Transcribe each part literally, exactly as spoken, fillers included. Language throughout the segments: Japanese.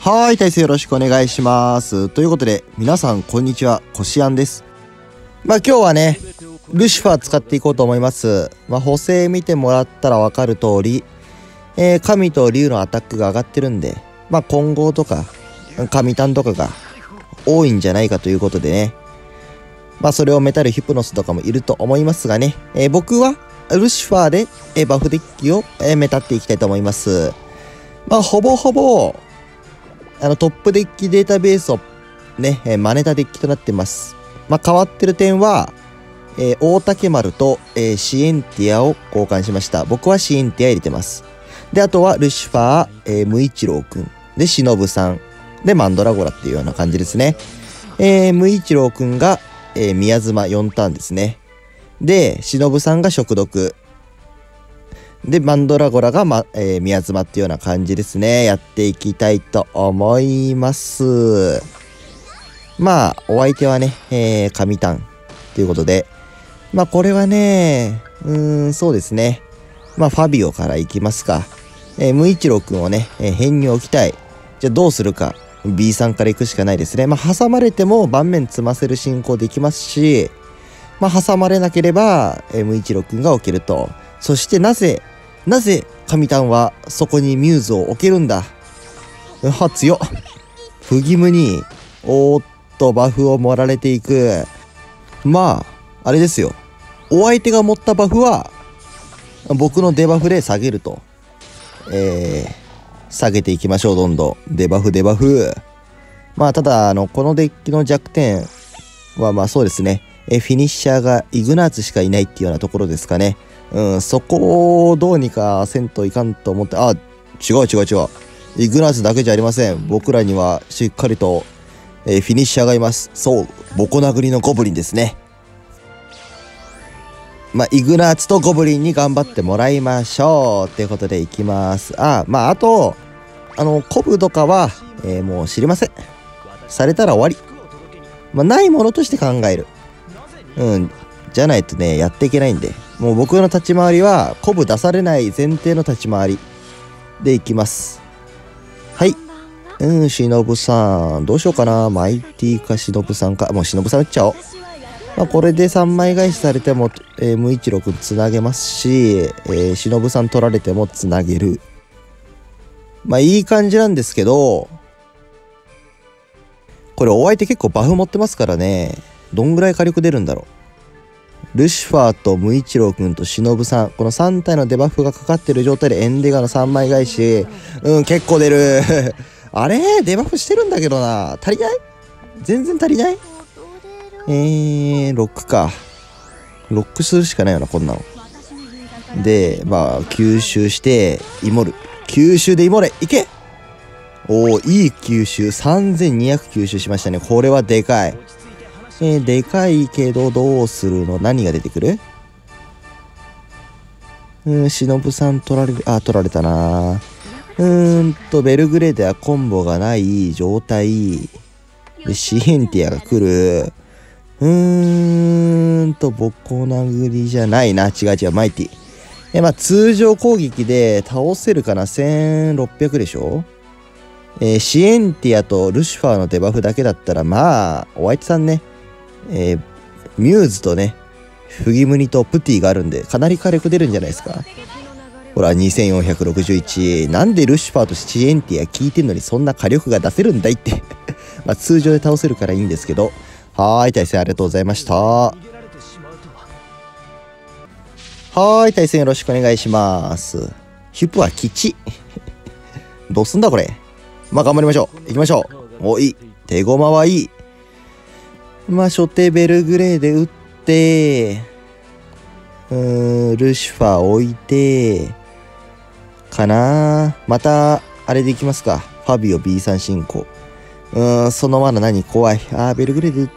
はい、大勢よろしくお願いします。ということで、皆さんこんにちは、こしあんです。まあ今日はね、ルシファー使っていこうと思います。まあ補正見てもらったらわかる通り、えー、神と竜のアタックが上がってるんで、まあ混合とか、神単とかが多いんじゃないかということでね。まあそれをメタルヒプノスとかもいると思いますがね、えー、僕はルシファーで、えー、バフデッキを、えー、メタっていきたいと思います。まあほぼほぼ、あのトップデッキデータベースをね、えー、真似たデッキとなってます。まあ変わってる点は、えー、大竹丸と、えー、シエンティアを交換しました。僕はシエンティア入れてます。で、あとはルシファー、えー、無一郎くん。で、忍さん。で、マンドラゴラっていうような感じですね。えー、無一郎くんが、えー、宮妻よんターンですね。で、忍さんが食毒。で、マンドラゴラが、まえー、宮妻っていうような感じですね。やっていきたいと思います。まあ、お相手はね、えー、神タンということで。まあ、これはね、うーん、そうですね。まあ、ファビオからいきますか。えー、無一郎くんをね、えー、変に置きたい。じゃあどうするか。ビー さんから行くしかないですね。まあ、挟まれても盤面積ませる進行できますし、まあ、挟まれなければ、えー、無一郎くんが置けると。そしてなぜ、なぜ神タンはそこにミューズを置けるんだ。は、強っ。フギムに、おーっとバフを盛られていく。まあ、あれですよ。お相手が持ったバフは、僕のデバフで下げると。えー、下げていきましょう、どんどん。デバフ、デバフ。まあ、ただ、あの、このデッキの弱点は、まあそうですね。え、フィニッシャーがイグナーツしかいないっていうようなところですかね。うん、そこをどうにかせんといかんと思って、あ、違う違う違う。イグナーツだけじゃありません。僕らにはしっかりと、えー、フィニッシャーがいます。そう、ボコ殴りのゴブリンですね。まあ、イグナーツとゴブリンに頑張ってもらいましょう。っていうことでいきます。あ、まあ、あと、あの、コブとかは、えー、もう知りません。されたら終わり。まあ、ないものとして考える。うん。じゃないとね、やっていけないんで。もう僕の立ち回りは、コブ出されない前提の立ち回りでいきます。はい。うん、忍さん。どうしようかな。マイティか忍さんか。もう忍さん打っちゃおう。まあ、これでさんまい返しされても、えー、無一郎くんつなげますし、えー、忍さん取られてもつなげる。まあ、いい感じなんですけど、これお相手結構バフ持ってますからね。どんぐらい火力出るんだろう。ルシファーと無一郎くんと忍さん。このさん体のデバフがかかってる状態でエンデガのさんまい返し。うん、結構出る。あれデバフしてるんだけどな。足りない？全然足りない？えー、ロックか。ロックするしかないよな、こんなの。で、まあ、吸収して、イモる。吸収でイモれいけ！おー、いい吸収。さんぜんにひゃく吸収しましたね。これはでかい。えー、でかいけどどうするの？何が出てくる？うん、忍さん取られる。あ、取られたな。うーんと、ベルグレーデはコンボがない状態。で、シエンティアが来る。うーんと、ボコ殴りじゃないな。違う違う、マイティ。え、まあ、通常攻撃で倒せるかな？ せんろっぴゃく でしょ？えー、シエンティアとルシファーのデバフだけだったら、まあ、お相手さんね、えー、ミューズとね、フギムニとプティがあるんで、かなり火力出るんじゃないですか。ほら、にせんよんひゃくろくじゅういち。なんでルシファーとシエンティア効いてんのにそんな火力が出せるんだいって。まあ、通常で倒せるからいいんですけど。はーい、対戦ありがとうございました。はーい、対戦よろしくお願いします。ヒュプは吉。どうすんだこれ。まあ、頑張りましょう。行きましょう。お、いい。手駒はいい。まあ、初手ベルグレーで打って、うーん、ルシファー置いて、かな。また、あれでいきますか。ファビオ ビーさん 進行。うーん、そのまだ何怖い。あー、ベルグレーで打って、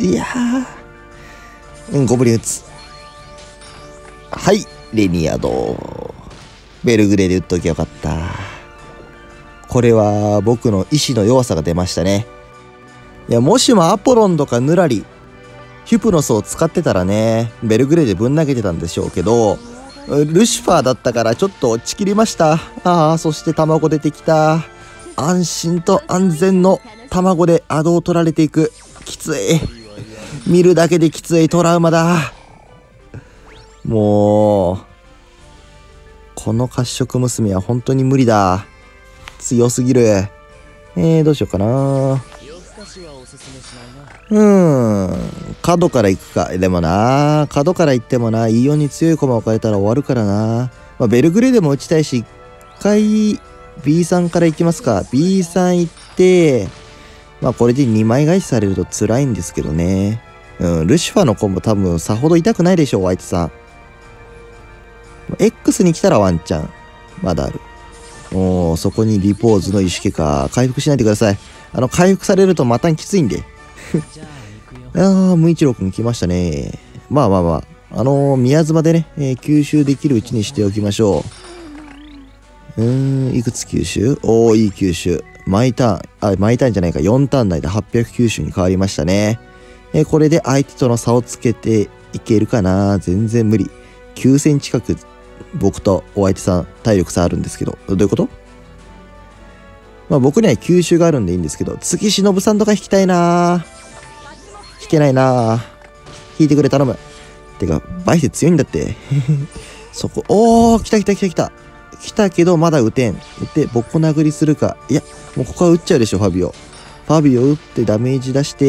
いやー。うん、ゴブリン打つ。はい、レニアド。ベルグレーで打っときゃよかった。これは僕の意志の弱さが出ましたね。いや、もしもアポロンとかヌラリ、ヒュプノスを使ってたらね、ベルグレーでぶん投げてたんでしょうけど、ルシファーだったからちょっと落ちきりました。ああ、そして卵出てきた。 安心と安全の卵でアドを取られていく。きつい。見るだけできついトラウマだ。もう、この褐色娘は本当に無理だ。強すぎる。えー、どうしようかな。うーん、角から行くか。でもな、角から行ってもな、イオンに強い駒を置かれたら終わるからな。まあ、ベルグレーでも打ちたいし、一回 ビーさん から行きますか。ビーさん 行って、まあこれでにまい返しされると辛いんですけどね。うん、ルシファーのコンボ多分さほど痛くないでしょう、相手さん。X に来たらワンチャン。まだある。おー、そこにリポーズの意識か。回復しないでください。あの、回復されるとまたきついんで。あー、無一郎くん来ましたね。まあまあまあ。あのー、宮妻でね、えー、吸収できるうちにしておきましょう。うーん、いくつ吸収？おー、いい吸収。毎ターン、あ、毎ターンじゃないか、よんターン内ではっぴゃく吸収に変わりましたね。えー、これで相手との差をつけていけるかな？全然無理。きゅうせん近く、僕とお相手さん、体力差あるんですけど、どういうこと？まあ僕には吸収があるんでいいんですけど、次忍さんとか引きたいな。引けないな。引いてくれ、頼む。てか、バイセ強いんだって。そこ、おー、来た来た来た来た。来たけど、まだ撃てん。撃って、ボコ殴りするか。いや、もうここは撃っちゃうでしょ、ファビオ。ファビオ撃ってダメージ出して、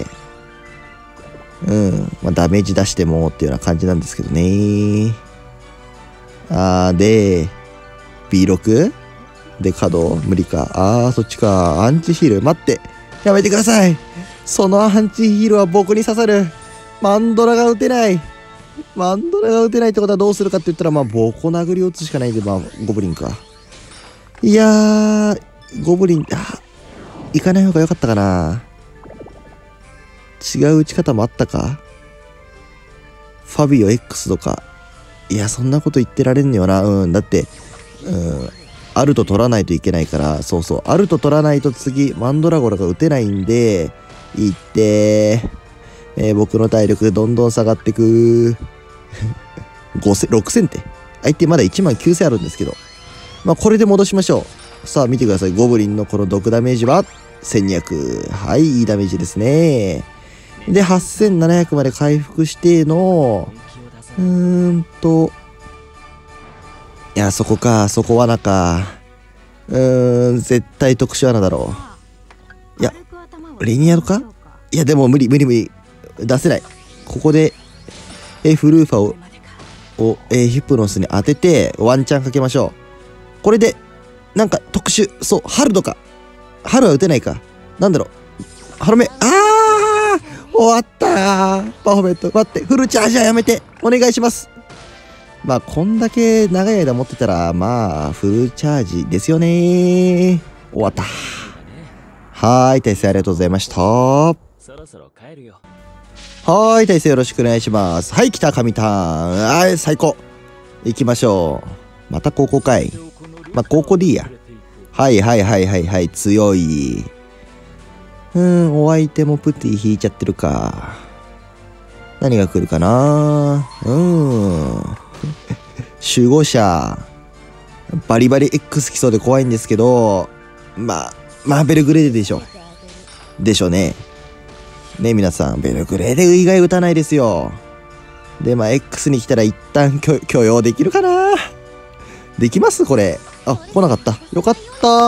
うん、まあダメージ出してもっていうような感じなんですけどね。あー、で、ビーろく？ で、角無理か。あー、そっちか。アンチヒール。待って。やめてください。そのアンチヒールは僕に刺さる。マンドラが撃てない。マンドラが撃てないってことはどうするかって言ったら、まあ、ボコ殴りを打つしかないんで、まあ、ゴブリンか。いやー、ゴブリン、あ、行かない方が良かったかな。違う打ち方もあったか。ファビオ X とか。いや、そんなこと言ってられんのよな。うん、だって、うん、アルト取らないといけないから、そうそう、アルト取らないと次、マンドラゴラが打てないんで、いってー。えー、僕の体力どんどん下がってくごせん、ろくせんって。相手まだいちまんきゅうせんあるんですけど。まあ、これで戻しましょう。さあ、見てください。ゴブリンのこの毒ダメージはせんにひゃく。はい、いいダメージですね。で、はっせんななひゃくまで回復しての、うーんと、いや、そこか、そこ罠か。うーん、絶対特殊罠だろう。いや、レニアルか？いや、でも無理無理無理。出せない。ここで、え、フルーファを、を、え、ヒプノスに当てて、ワンチャンかけましょう。これで、なんか特殊、そう、ハルとか。ハルは打てないか。なんだろう。ハロメ、あー終わったーパーフォメント。待って、フルチャージはやめて。お願いします。まあ、こんだけ長い間持ってたら、まあ、フルチャージですよねー。終わった。はーい、大成ありがとうございました。そろそろ帰るよ。はーい、大成よろしくお願いします。はい、来た、神ターン。はい、最高。行きましょう。またここかい。まあ、ここでいいや。はいはいはいはいはい、強い。うーん、お相手もプティ引いちゃってるか。何が来るかな。うーん。守護者。バリバリ X 来そうで怖いんですけど、まあ、まあ、ベルグレーデでしょ。でしょうね。ね、皆さん、ベルグレーデ以外打たないですよ。で、まあ、X に来たら一旦許、許容できるかな。できますこれ。あ、来なかった。よかった。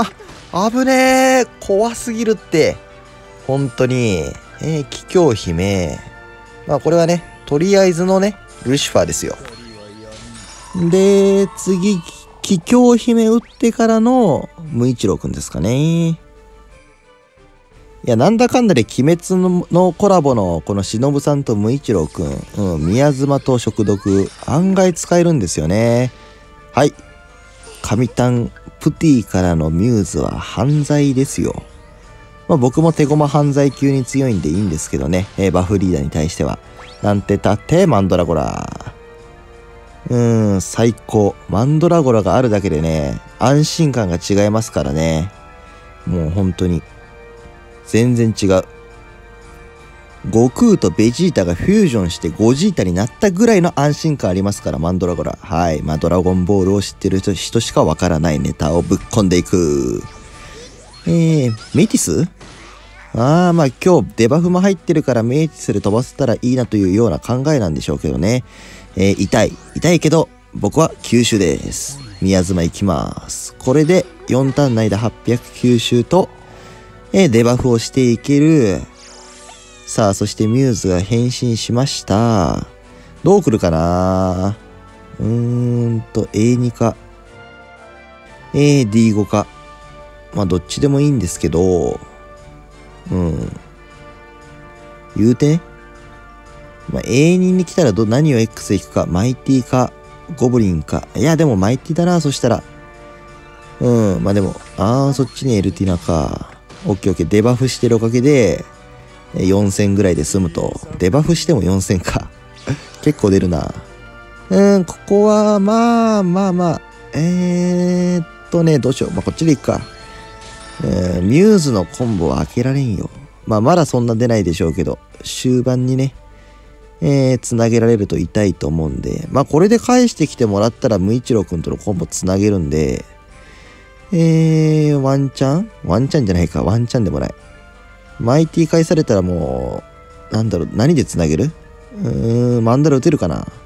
危ねえ。怖すぎるって。本当に。えー、桔梗姫。まあ、これはね、とりあえずのね、ルシファーですよ。で、次、桔梗姫打ってからの、無一郎くんですかね。いや、なんだかんだで鬼滅ののコラボのこの忍さんと無一郎くん、うん、宮妻と食毒、案外使えるんですよね。はい。神丹プティからのミューズは犯罪ですよ。まあ僕も手駒犯罪級に強いんでいいんですけどね、えー、バフリーダーに対しては。なんてたってマンドラゴラ。うーん、最高。マンドラゴラがあるだけでね、安心感が違いますからね。もう本当に。全然違う。悟空とベジータがフュージョンしてゴジータになったぐらいの安心感ありますから、マンドラゴラ。はい。まあ、ドラゴンボールを知ってる人しかわからないネタをぶっ込んでいく。 えー、メティスあー、まあ今日デバフも入ってるからメティスで飛ばせたらいいなというような考えなんでしょうけどね。えー、痛い。痛いけど、僕は吸収です。宮妻行きます。これでよんターン内ではっぴゃく吸収と、えー、デバフをしていける。さあ、そしてミューズが変身しました。どう来るかなうーんと、エーツー か。えー、ディーファイブ か。まあ、どっちでもいいんですけど、うん。言うてね。まあ、エーツー に来たらど、何を X で行くか。マイティか、ゴブリンか。いや、でもマイティだな、そしたら。うん。まあでも、あー、そっちにエルティナか。オッケーオッケー。デバフしてるおかげで、よんせんぐらいで済むと。デバフしてもよんせんか。結構出るな。うん、ここは、まあまあまあ。えーっとね、どうしよう。まあ、こっちでいくか。えー、ミューズのコンボは開けられんよ。まあ、まだそんな出ないでしょうけど、終盤にね、えー、つなげられると痛いと思うんで、まあ、これで返してきてもらったら、無一郎くんとのコンボつなげるんで、えー、ワンチャンワンチャンじゃないか。ワンチャンでもない。マイティ返されたらもう、なんだろう、何でつなげるうーん、マンダラ打てるかな。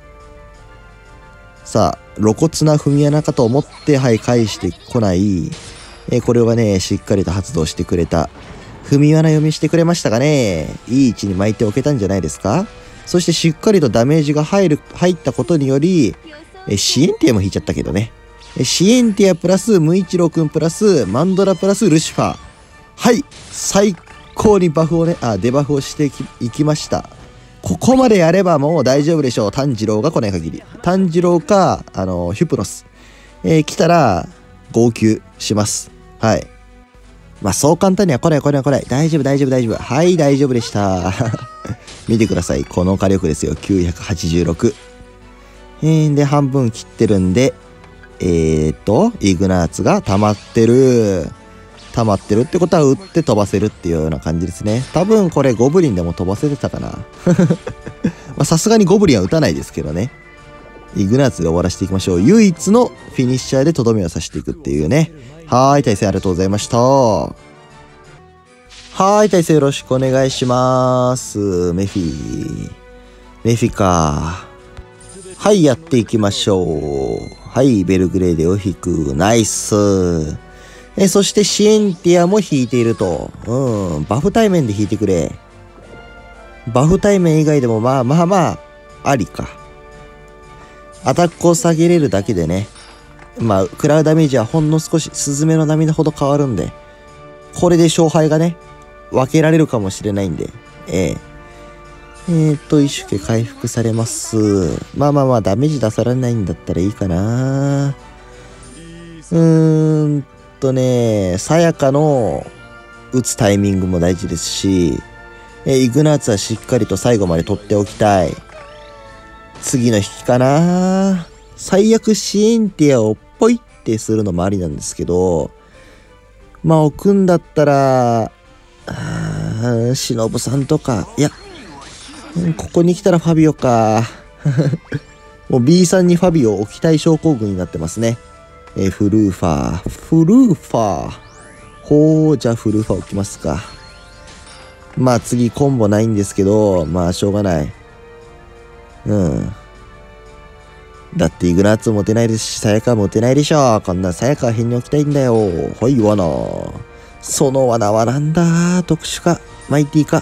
さあ、露骨な踏み穴かと思って、はい、返してこない。えー、これはね、しっかりと発動してくれた。踏み穴読みしてくれましたかね。いい位置に巻いておけたんじゃないですか。そしてしっかりとダメージが入る、入ったことにより、えシエンティアも引いちゃったけどね。えシエンティアプラス、無一郎くんプラス、マンドラプラス、ルシファー。はい、最高にバフをね、あ、デバフをしていきました。ここまでやればもう大丈夫でしょう。炭治郎が来ない限り。炭治郎か、あの、ヒュプロス。えー、来たら、号泣します。はい。まあ、そう簡単には来ない来ない来ない。大丈夫大丈夫大丈夫。はい、大丈夫でした。見てください。この火力ですよ。きゅうひゃくはちじゅうろく。えー、で、半分切ってるんで、えーっと、イグナーツが溜まってる。溜まってるってことは打って飛ばせるっていうような感じですね。多分これゴブリンでも飛ばせてたかな。まあさすがにゴブリンは打たないですけどね。イグナーツで終わらせていきましょう。唯一のフィニッシャーでとどめを刺していくっていうね。はーい、大勢ありがとうございました。はーい、大勢よろしくお願いします。メフィ。メフィか。はい、やっていきましょう。はい、ベルグレーデを引く。ナイス。え、そしてシエンティアも引いていると。うん。バフ対面で引いてくれ。バフ対面以外でもまあまあまあ、ありか。アタックを下げれるだけでね。まあ、食らうダメージはほんの少し、スズメの涙ほど変わるんで。これで勝敗がね、分けられるかもしれないんで。ええ。えー、っと、一種回復されます。まあまあまあ、ダメージ出されないんだったらいいかな。うーん。とね、さやかの打つタイミングも大事ですし、えイグナーツはしっかりと最後まで取っておきたい。次の引きかな。最悪シエンティアをポイってするのもありなんですけど、まあ置くんだったら、しのぶさんとか、いや、ここに来たらファビオか。もう B さんにファビオ置きたい症候群になってますね。えー、フルーファー。フルーファー。ほー、じゃあフルーファー置きますか。まあ次コンボないんですけど、まあしょうがない。うん。だってイグナーツ持てないですし、さやか持てないでしょ。こんなさやかは変に置きたいんだよ。ほい、罠。その罠はなんだ。特殊か。マイティか。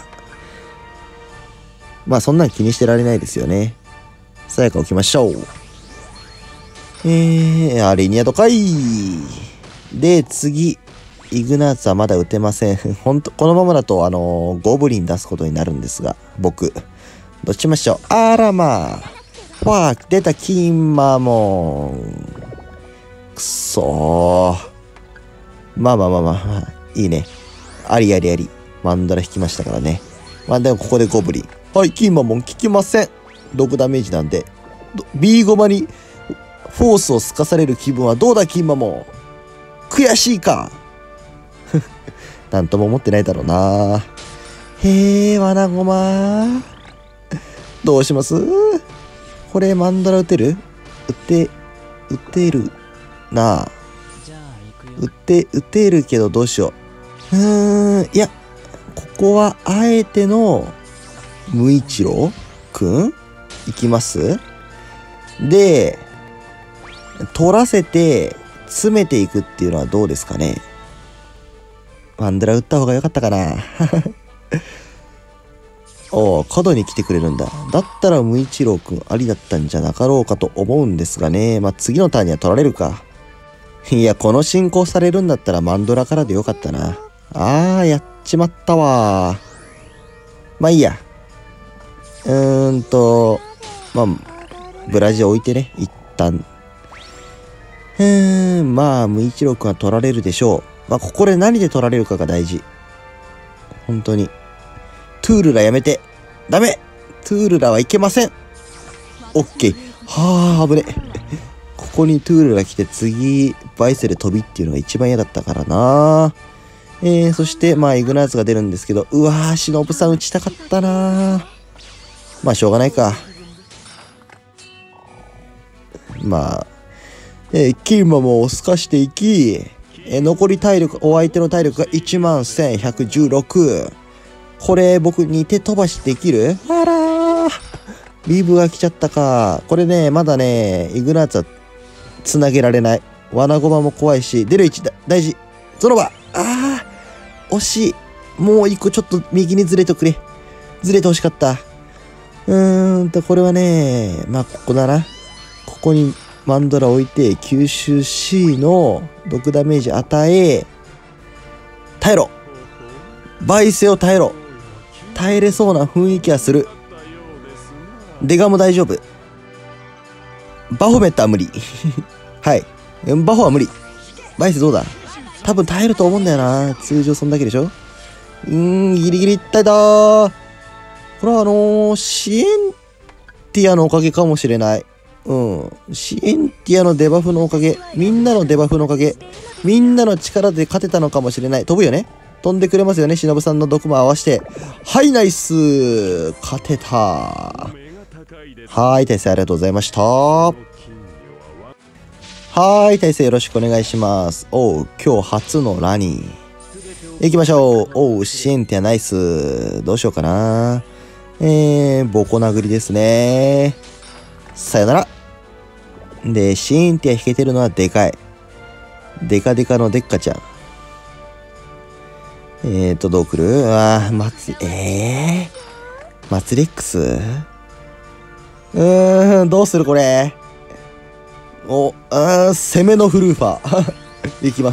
まあそんなん気にしてられないですよね。さやか置きましょう。えー、アレニアドかい。で、次。イグナーツはまだ打てません。ほんと、このままだと、あのー、ゴブリン出すことになるんですが、僕。どっちましょう。あらまあ。ファー、出た、キンマモン。くそー。まあまあまあまあ、まあ、いいね。ありありあり。マンダラ引きましたからね。まあでもここでゴブリン。はい、キンマモン効きません。毒ダメージなんで。ビーゴマに、フォースをすかされる気分はどうだ、キンマモン。悔しいか。なんとも思ってないだろうな。へえ、わなごま。どうします？これマンダラ打てる？打て、打てるなあ。 打て、打てるけどどうしよう。うーん、いや、ここはあえての、無一郎くんいきます。で、取らせて、詰めていくっていうのはどうですかね。マンドラ打った方が良かったかな。おお、角に来てくれるんだ。だったら無一郎くんありだったんじゃなかろうかと思うんですがね。まあ、次のターンには取られるか。いや、この進行されるんだったらマンドラからでよかったな。あー、やっちまったわ。まあいいや。うーんと、まあ、ブラジ置いてね、一旦。うーん、まあ、無一郎くんは取られるでしょう。まあ、ここで何で取られるかが大事。本当に。トゥールラやめて。ダメトゥールラはいけません。オッケー。はあ、危ね。ここにトゥールラ来て次、バイセル飛びっていうのが一番嫌だったからな。えー、そして、まあ、イグナーツが出るんですけど、うわー、しのぶさん打ちたかったな。まあ、しょうがないか。まあ、えー、キーマも透かしていき、えー、残り体力、お相手の体力がいちまんせんひゃくじゅうろく。これ僕に手飛ばしできる？あらー。ビブが来ちゃったか。これね、まだね、イグナーツは繋げられない。罠ゴマも怖いし、出る位置だ大事。ゾノバ。あー、惜しい。もう一個ちょっと右にずれてくれ。ずれて欲しかった。うーんと、これはね、まあ、ここだな。ここにマンドラ置いて、吸収 C の毒ダメージ与え、耐えろ。バイセを耐えろ。耐えれそうな雰囲気はする。デガも大丈夫。バホメットは無理。はい。バホは無理。バイセどうだ？多分耐えると思うんだよな。通常そんだけでしょ？うーん、ギリギリいったいだー。これはあのー、シエンティアのおかげかもしれない。うん。シエンティアのデバフのおかげ。みんなのデバフのおかげ。みんなの力で勝てたのかもしれない。飛ぶよね？飛んでくれますよね。忍さんの毒も合わせて。はい、ナイス。勝てた。はい、大勢ありがとうございました。はい、大勢よろしくお願いします。おう、今日初のラニー。行きましょう。おう、シエンティアナイス。どうしようかな。えー、ボコ殴りですね。さよなら。で、シエンティア引けてるのはでかい。デカデカのデッカちゃん。えーと、どう来る？あー、松、えー、マツレックス？うーん、どうするこれ。お、あー、攻めのフルーファー。いきます。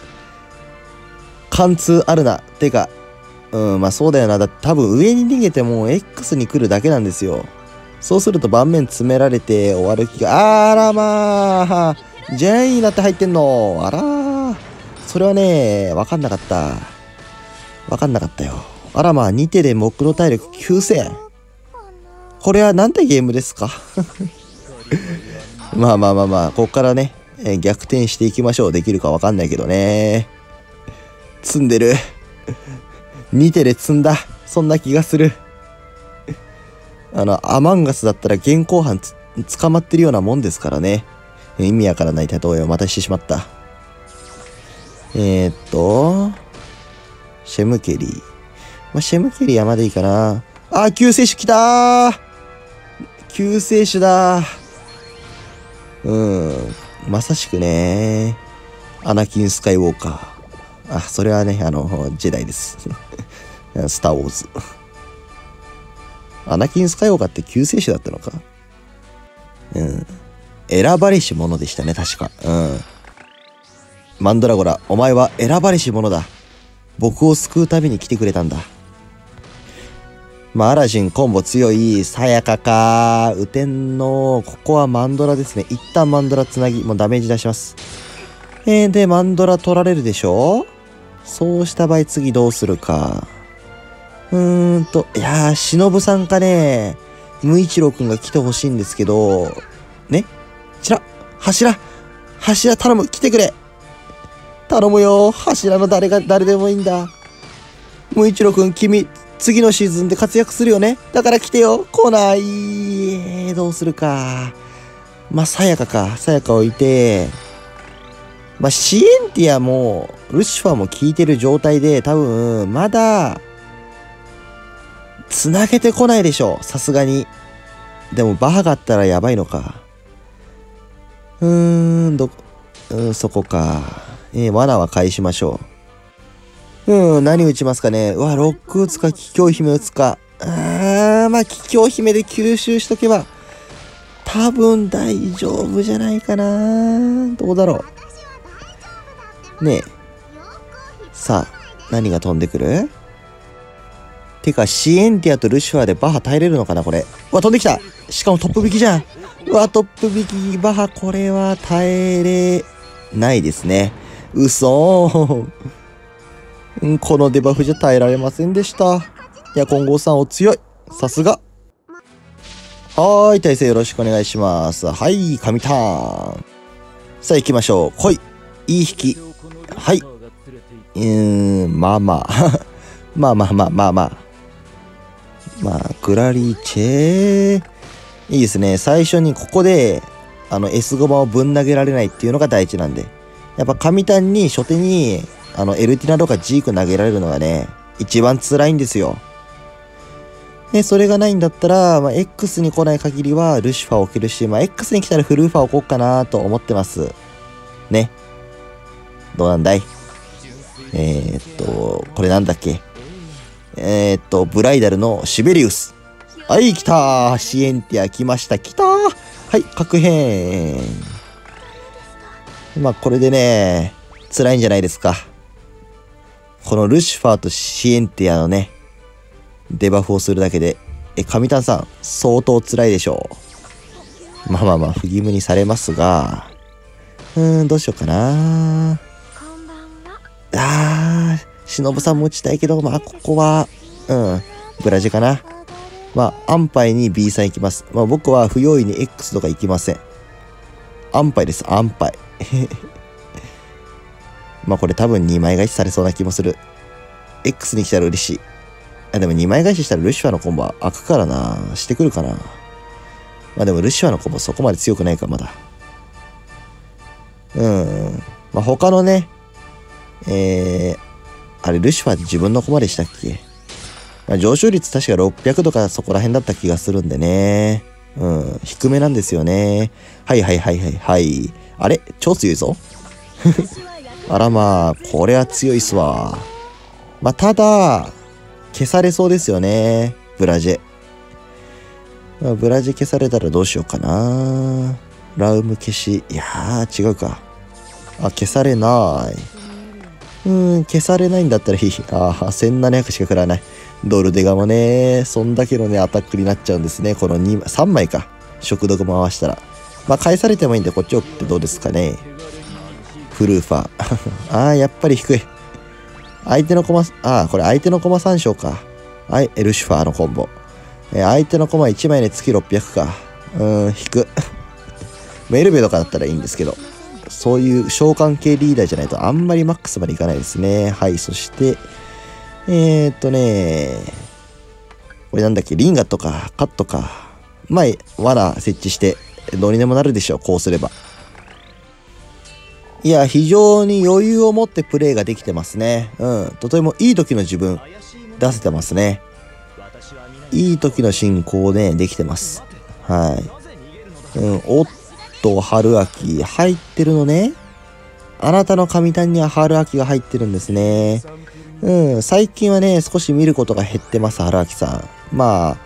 貫通あるな。てか、うん、まあそうだよな。だって多分上に逃げても X に来るだけなんですよ。そうすると盤面詰められて終わる気が、あらまあ、ジェイになって入ってんの。あらー。それはね、わかんなかった。わかんなかったよ。あらまあ、に手で木の体力きゅうせん。これはなんてゲームですか？まあまあまあまあ、こっからね、えー、逆転していきましょう。できるかわかんないけどね。積んでる。に手で積んだ。そんな気がする。あの、アマンガスだったら現行犯つ捕まってるようなもんですからね。意味わからない例えをまたしてしまった。えー、っと、シェムケリー。まあ、シェムケリー山でいいかな。あ、救世主来たー。救世主だー。うん。まさしくね。アナキン・スカイウォーカー。あ、それはね、あの、ジェダイです。スター・ウォーズ。アナキン・スカイウォーカーって救世主だったのか？うん。選ばれし者でしたね、確か。うん。マンドラゴラ、お前は選ばれし者だ。僕を救うために来てくれたんだ。まあ、アラジンコンボ強い、さやかか、雨天の、ここはマンドラですね。一旦マンドラつなぎ、もうダメージ出します。えー、で、マンドラ取られるでしょ？そうした場合次どうするか。うーんと、いやー、しのぶさんかね、無一郎くんが来てほしいんですけど、ね？ちら、柱、柱頼む、来てくれ。頼むよ、柱の誰が、誰でもいいんだ。無一郎くん、君、次のシーズンで活躍するよね。だから来てよ。来ない。えー、どうするか。まあ、さやかか。さやか置いて。 まあ、シエンティアも、ルシファーも効いてる状態で、多分、まだ、つなげてこないでしょ。さすがに。でも、バハがあったらやばいのか。うーん、ど、うん、そこか。えー、罠は返しましょう。うん、何打ちますかね。うわ、ロック打つか、桔梗姫打つか。あー、まあ、桔梗姫で吸収しとけば、多分大丈夫じゃないかな。どうだろう。ねえ。さあ、何が飛んでくる？てか、シエンティアとルシファーでバハ耐えれるのかな、これ。うわ、飛んできた！しかもトップ引きじゃん！うわ、トップ引き、バハ、これは耐えれないですね。嘘ー。このデバフじゃ耐えられませんでした。いや、金剛さんお強い。さすが。はーい、大勢よろしくお願いします。はい、神ターン。さあ行きましょう。来い。いい引き。はい。うーん、まあまあ。まあまあまあまあまあ。まあ、グラリチェいいですね。最初にここで、あの、S ゴマをぶん投げられないっていうのが大事なんで。やっぱ神タンに初手に、あの、エルティナとかジーク投げられるのがね、一番辛いんですよ。で、それがないんだったら、まあ、X に来ない限りはルシファーを置けるし、まあ、X に来たらフルーファーを置こうかなと思ってます。ね。どうなんだい？えー、っと、これなんだっけ？えー、っと、ブライダルのシベリウス。はい、来たー。シエンティア来ました。来たー。はい、核変。まあ、これでね、辛いんじゃないですか。このルシファーとシエンティアのね、デバフをするだけで、え、神谷さん、相当辛いでしょう。まあまあまあ、不義務にされますが、うーん、どうしようかな。あー、忍さんも打ちたいけど、まあ、ここは、うん、ブラジかな。まあ、安牌に B さん行きます。まあ、僕は不用意に X とか行きません。安牌です、安牌。まあ、これ多分にまい返しされそうな気もする。X に来たら嬉しい。あ、でもにまい返ししたらルシファーのコンボは開くからな。してくるかな。まあでもルシファーのコンボそこまで強くないか、まだ。うん。まあ他のね、えー、あれルシファーって自分のコマでしたっけ？まあ、上昇率確かろっぴゃくとかそこら辺だった気がするんでね。うん。低めなんですよね。はいはいはいはいはい。あれ超強いぞ。あらまあ、これは強いっすわ。まあただ、消されそうですよね。ブラジェ。まあ、ブラジェ消されたらどうしようかな。ラウム消し。いやー、違うか。あ、消されない。うーん、消されないんだったらいい。ああ、せんななひゃくしか食らない。ドルデガもね、そんだけのね、アタックになっちゃうんですね。このに、さんまいか。食毒回したら。まあ、返されてもいいんで、こっち送ってどうですかね。フルーファー。ああ、やっぱり低い。相手のコマ、ああ、これ相手のコマさん章か。はい、エルシファーのコンボ。えー、相手のコマいちまいで月ろっぴゃくか。うーん、引く。メルベとかだったらいいんですけど、そういう召喚系リーダーじゃないとあんまりマックスまでいかないですね。はい、そして、えー、っとね、これなんだっけ、リンガとか、カットか。まあ、罠設置して、どうにでもなるでしょう、こうすれば。いや、非常に余裕を持ってプレイができてますね。うん。とてもいい時の自分、出せてますね。いい時の進行ね、できてます。はい。うん。おっと、春秋、入ってるのね。あなたの神谷には春秋が入ってるんですね。うん。最近はね、少し見ることが減ってます、春秋さん。まあ、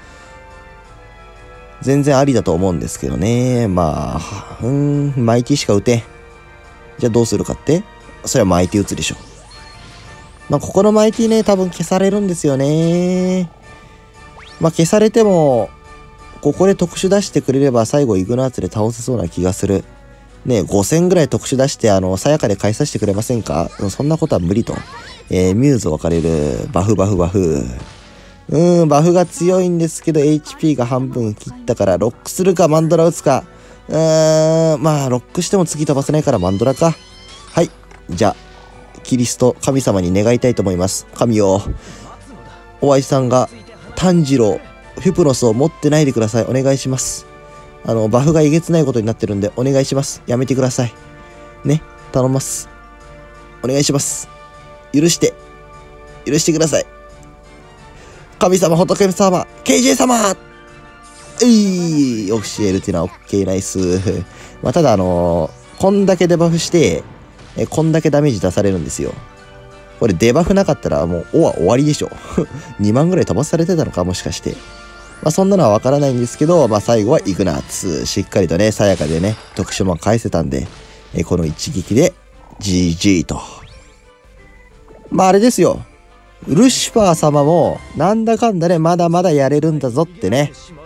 全然ありだと思うんですけどね。まあ、うん、マイティしか打てん。じゃあどうするかって？それはマイティ打つでしょ。まあ、ここのマイティね、多分消されるんですよね。まあ、消されても、ここで特殊出してくれれば最後イグナーツで倒せそうな気がする。ね、ごせんぐらい特殊出して、あの、さやかで返させてくれませんか？そんなことは無理と。えー、ミューズ分かれる。バフバフバフ。うーん、バフが強いんですけど、エイチピー が半分切ったから、ロックするか、マンドラ打つか。うーん、まあ、ロックしても次飛ばせないからマンドラか。はい。じゃあ、キリスト、神様に願いたいと思います。神よ、お愛さんが炭治郎、フィプロスを持ってないでください。お願いします。あの、バフがえげつないことになってるんで、お願いします。やめてください。ね。 頼みます。お願いします。許して。許してください。神様、仏様、ケージェー 様えいオフィシエルっていうのは OK ナイス。まあ、ただあのー、こんだけデバフして、え、こんだけダメージ出されるんですよ。これデバフなかったらもう、おは終わりでしょ。にまんぐらい飛ばされてたのか、もしかして。まあ、そんなのはわからないんですけど、まあ、最後はイグナーツ。しっかりとね、さやかでね、特殊も返せたんで、え、この一撃で ジージー と。まあ、あれですよ。ルシファー様も、なんだかんだね、まだまだやれるんだぞってね、